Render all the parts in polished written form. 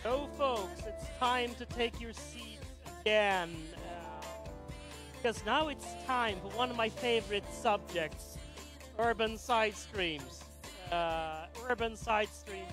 So, folks, it's time to take your seats again. Because now it's time for one of my favorite subjects, urban side streams. Urban side streams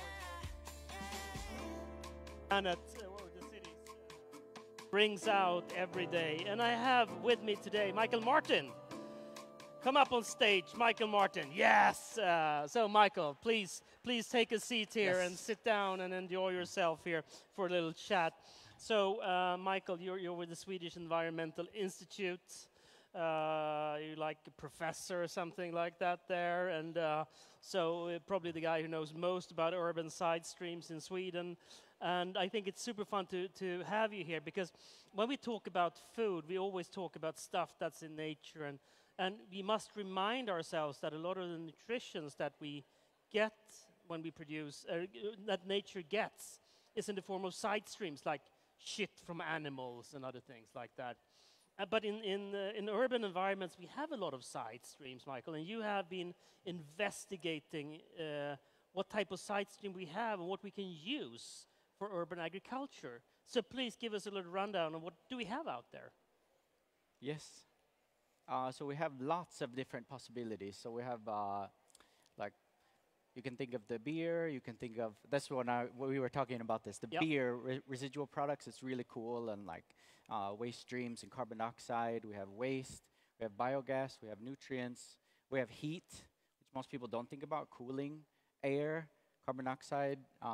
planet, the cities brings out every day. And I have with me today Michael Martin. Come up on stage, Michael Martin. Yes. So, Michael, please take a seat here and sit down and enjoy yourself here for a little chat. So, Michael, you're with the Swedish Environmental Institute. You're like a professor or something like that there, and probably the guy who knows most about urban side streams in Sweden. And I think it's super fun to have you here, because when we talk about food, we always talk about stuff that's in nature, and we must remind ourselves that a lot of the nutritions that we get when we produce, that nature gets, is in the form of side streams, like shit from animals and other things like that. But in urban environments, we have a lot of side streams, Michael, and you have been investigating what type of side stream we have and what we can use for urban agriculture. So please give us a little rundown on what do we have out there. Yes. So we have lots of different possibilities. So we have, like, you can think of the beer, you can think of, that's when we were talking about this, the beer residual products, it's really cool, and like waste streams and carbon dioxide, we have waste, we have biogas, we have nutrients, we have heat, which most people don't think about, cooling, air, carbon dioxide,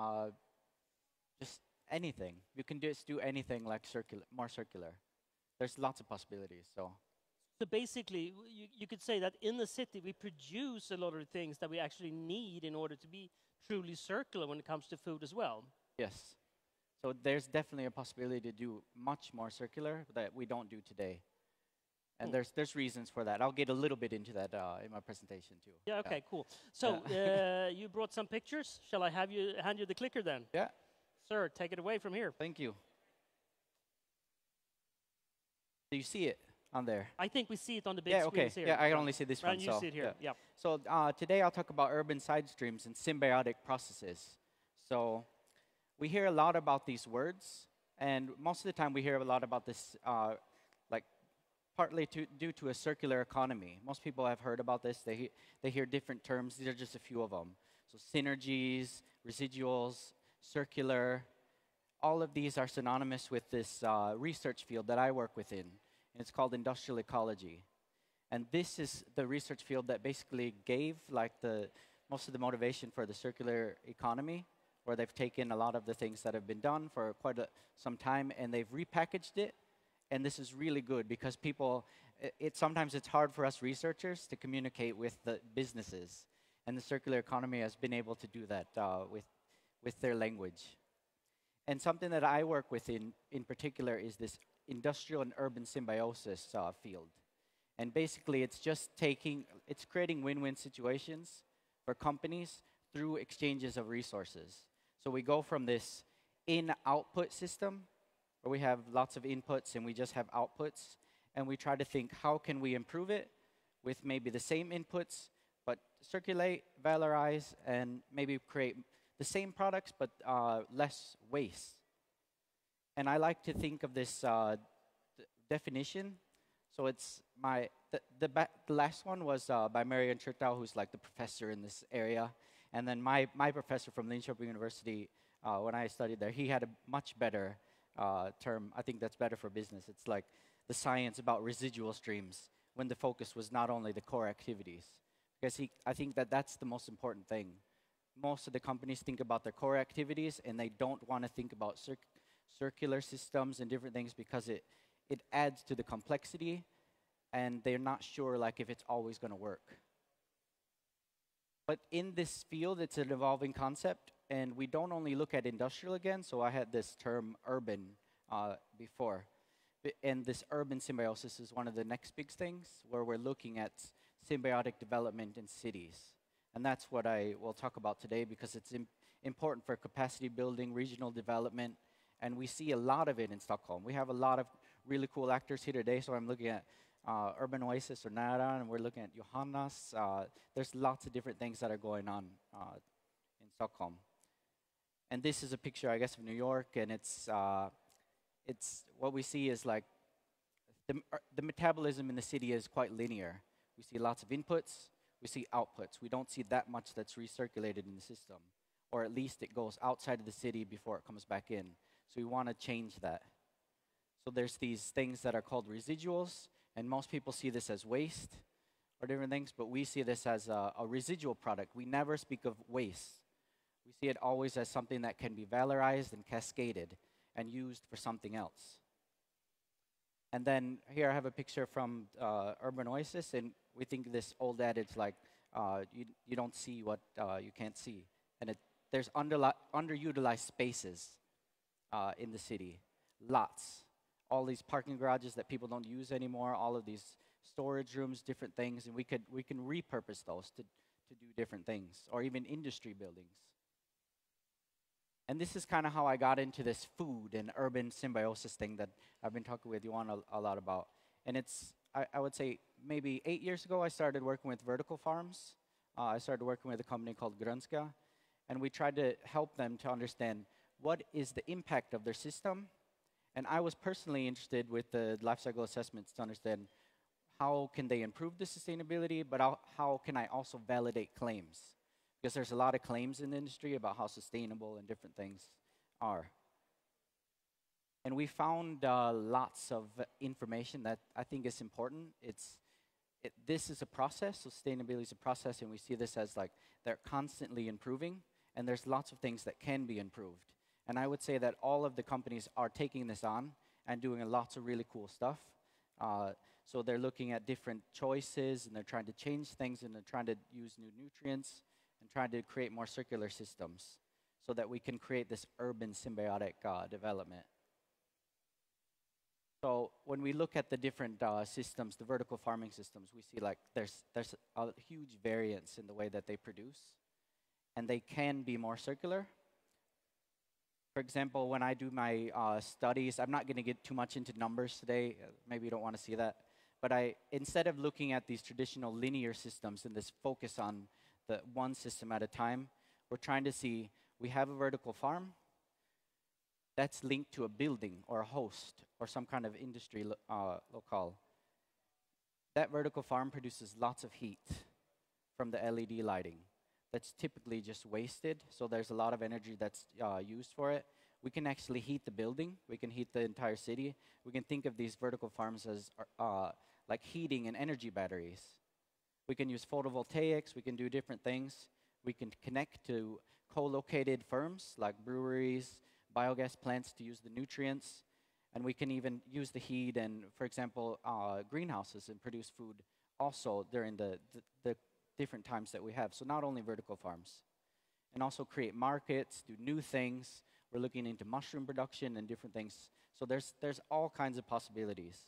just anything. You can just do anything like more circular. There's lots of possibilities, so. So basically, you could say that in the city, we produce a lot of things that we actually need in order to be truly circular when it comes to food as well. Yes. So there's definitely a possibility to do much more circular that we don't do today. And there's reasons for that. I'll get a little bit into that in my presentation too. Yeah, okay, cool. So you brought some pictures. Shall I hand you the clicker then? Yeah. Sir, take it away from here. Thank you. Do you see it on there? I think we see it on the big screens here. Yeah, I can only see this one. And you see it here, yeah. So today I'll talk about urban side streams and symbiotic processes. So we hear a lot about these words, and most of the time we hear a lot about this, like partly due to a circular economy. Most people have heard about this. They hear different terms. These are just a few of them. So synergies, residuals, circular, all of these are synonymous with this research field that I work within. And it's called industrial ecology. And this is the research field that basically gave like most of the motivation for the circular economy, where they've taken a lot of the things that have been done for quite some time and they've repackaged it. And this is really good because sometimes it's hard for us researchers to communicate with the businesses. And the circular economy has been able to do that with their language. And something that I work with in particular is this industrial and urban symbiosis field. And basically it's creating win-win situations for companies through exchanges of resources. So we go from this in-output system where we have lots of inputs and we just have outputs, and we try to think how can we improve it with maybe the same inputs but circulate, valorize, and maybe create the same products but less waste. And I like to think of this definition. So it's the last one was by Marian Chertow, who's like the professor in this area. And then my professor from Linköping University, when I studied there, he had a much better term. I think that's better for business. It's like the science about residual streams, when the focus was not only the core activities. Because I think that's the most important thing. Most of the companies think about their core activities, and they don't want to think about circular systems and different things because it adds to the complexity, and they're not sure like if it's always going to work. But in this field, it's an evolving concept, and we don't only look at industrial again. So I had this term urban before, and this urban symbiosis is one of the next big things where we're looking at symbiotic development in cities. And that's what I will talk about today because it's important for capacity building, regional development, and we see a lot of it in Stockholm. We have a lot of really cool actors here today, so I'm looking at Urban Oasis or Nara, and we're looking at Johannas. There's lots of different things that are going on in Stockholm. And this is a picture, I guess, of New York, and it's what we see is like the metabolism in the city is quite linear. We see lots of inputs, we see outputs. We don't see that much that's recirculated in the system, or at least it goes outside of the city before it comes back in. So we want to change that. So there's these things that are called residuals, and most people see this as waste or different things, but we see this as a residual product. We never speak of waste. We see it always as something that can be valorized and cascaded and used for something else. And then here I have a picture from Urban Oasis, and we think this old adage like, you don't see what you can't see. And there's underutilized spaces in the city, lots. All these parking garages that people don't use anymore, all of these storage rooms, different things, and we can repurpose those to do different things, or even industry buildings. And this is kind of how I got into this food and urban symbiosis thing that I've been talking with you on a lot about. And I would say maybe 8 years ago, I started working with vertical farms. I started working with a company called Grönska, and we tried to help them to understand what is the impact of their system. And I was personally interested with the life cycle assessments to understand how can they improve the sustainability, but how can I also validate claims? Because there's a lot of claims in the industry about how sustainable and different things are. And we found lots of information that I think is important. This is a process, sustainability is a process, and we see this as like they're constantly improving, and there's lots of things that can be improved. And I would say that all of the companies are taking this on and doing lots of really cool stuff. So they're looking at different choices, and they're trying to change things, and they're trying to use new nutrients, and trying to create more circular systems so that we can create this urban symbiotic development. So when we look at the different systems, the vertical farming systems, we see like there's a huge variance in the way that they produce, and they can be more circular. For example, when I do my studies, I'm not going to get too much into numbers today. Maybe you don't want to see that. But instead of looking at these traditional linear systems and this focus on the one system at a time, we're trying to see, we have a vertical farm that's linked to a building or a host or some kind of industry locale. That vertical farm produces lots of heat from the LED lighting. That's typically just wasted, so there's a lot of energy that's used for it. We can actually heat the building. We can heat the entire city. We can think of these vertical farms as like heating and energy batteries. We can use photovoltaics. We can do different things. We can connect to co-located firms like breweries, biogas plants to use the nutrients. And we can even use the heat and, for example, greenhouses and produce food also during the different times that we have. So not only vertical farms. And also create markets, do new things. We're looking into mushroom production and different things. So there's all kinds of possibilities.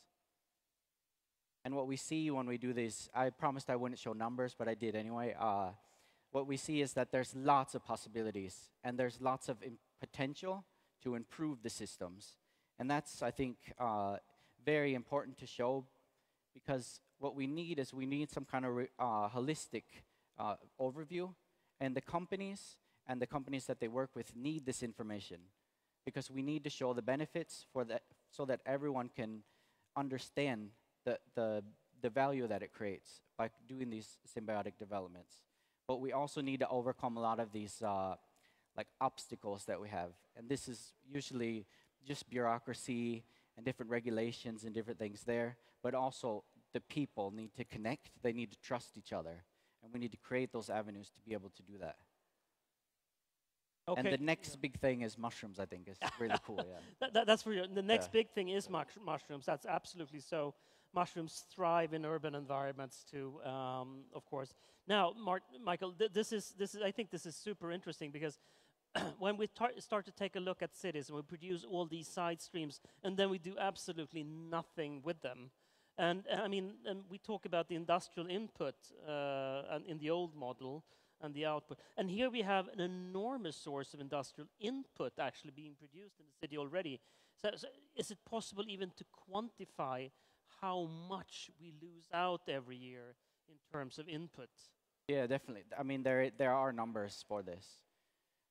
And what we see when we do this, I promised I wouldn't show numbers, but I did anyway. What we see is that there's lots of possibilities, and there's lots of potential to improve the systems. And that's, I think, very important to show, because what we need is we need some kind of holistic overview, and the companies that they work with need this information, because we need to show the benefits for that, so that everyone can understand the value that it creates by doing these symbiotic developments. But we also need to overcome a lot of these like obstacles that we have, and this is usually just bureaucracy and different regulations and different things there, but also the people need to connect, they need to trust each other, and we need to create those avenues to be able to do that. Okay. And the next big thing is mushrooms, I think, is really cool, yeah. That's for you. The next big thing is mushrooms, that's absolutely so. Mushrooms thrive in urban environments too, of course. Now, Michael, this is I think this is super interesting, because when we start to take a look at cities and we produce all these side streams and then we do absolutely nothing with them. And I mean, we talk about the industrial input in the old model and the output. And here we have an enormous source of industrial input actually being produced in the city already. So is it possible even to quantify how much we lose out every year in terms of input? Yeah, definitely. I mean, there are numbers for this.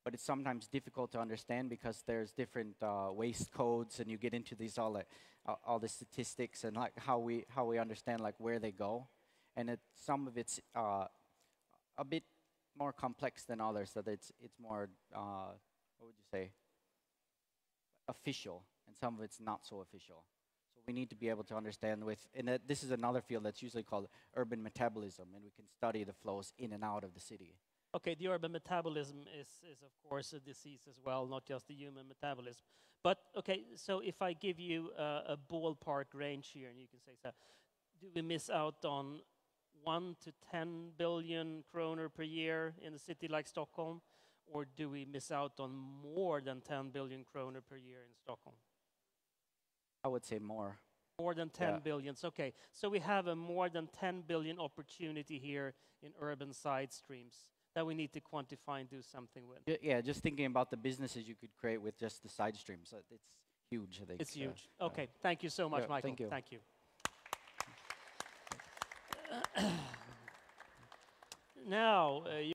but it's sometimes difficult to understand because there's different waste codes, and you get into these all the statistics and like how we understand like where they go, and some of it's a bit more complex than others. That it's more what would you say, official, and some of it's not so official. So we need to be able to understand and this is another field that's usually called urban metabolism, and we can study the flows in and out of the city. Okay, the urban metabolism is of course a disease as well, not just the human metabolism. But okay, so if I give you a ballpark range here, and you can say, so, do we miss out on 1 to 10 billion kroner per year in a city like Stockholm, or do we miss out on more than 10 billion kroner per year in Stockholm? I would say more. More than 10 Yeah. billions. Okay, so we have a more than 10 billion opportunity here in urban side streams that we need to quantify and do something with. Yeah, just thinking about the businesses you could create with just the side streams, it's huge. I think It's huge. Okay, thank you so much, yeah, Michael. thank you. Thank you. Now,